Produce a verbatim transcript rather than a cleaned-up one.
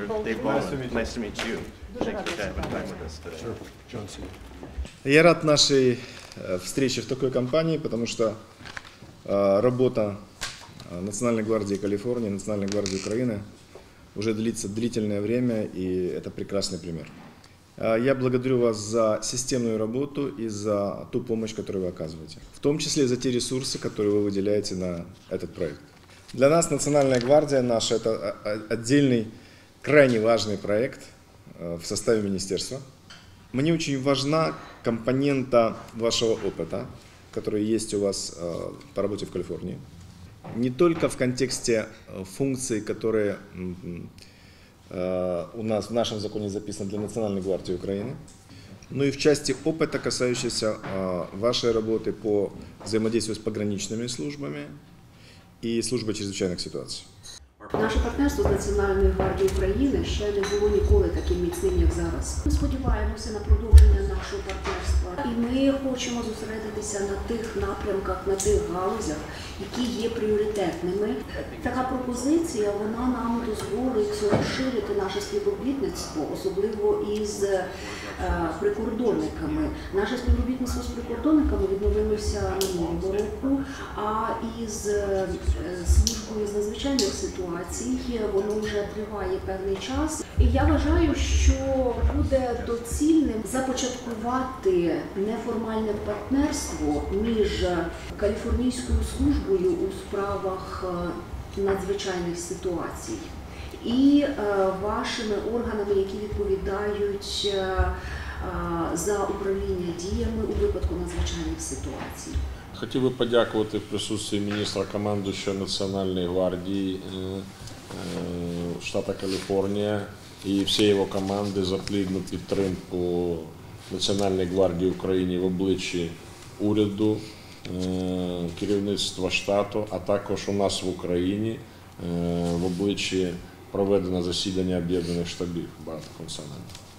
Dave Bowman. Nice to meet you. Thanks for having time with us today. Sure. Johnson. Я рад нашей встрече в такой компании, потому что работа Национальной гвардии Калифорнии, Национальной гвардии Украины уже длится длительное время, и это прекрасный пример. Я благодарю вас за системную работу и за ту помощь, которую вы оказываете, в том числе за те ресурсы, которые вы выделяете на этот проект. Для нас Национальная гвардия наша – это отдельный, крайне важный проект в составе министерства. Мне очень важна компонента вашего опыта, который есть у вас по работе в Калифорнии. Не только в контексте функций, которые у нас в нашем законе записаны для Национальной гвардии Украины, но и в части опыта, касающейся вашей работы по взаимодействию с пограничными службами и службой чрезвычайных ситуаций. Наше партнерство з Національною гвардією України ще не було ніколи таким міцним, як зараз. Ми сподіваємося на продовження нашого партнерства. І ми хочемо зосередитися на тих напрямках, на тих галузях, які є пріоритетними. Така пропозиція, вона нам дозволить розширити наше співробітництво, особливо із прикордонниками. Наше співробітництво з прикордонниками відновилося минулого року, а із службою з надзвичайних ситуацій воно вже триває певний час. І я вважаю, що буде доцільним започаткувати неформальне партнерство між Каліфорнійською службою у справах надзвичайних ситуацій і вашими органами, які відповідають за управління діями у випадку надзвичайних ситуацій. Хотів би подякувати в присутствии міністра командуючого Національної гвардії штата Каліфорнія і всієї його команди за плідну підтримку Національної гвардії України в обличчі уряду, керівництва штату, а також у нас в Україні в обличчі проведення засідання об'єднаних штабів багатофункціональних.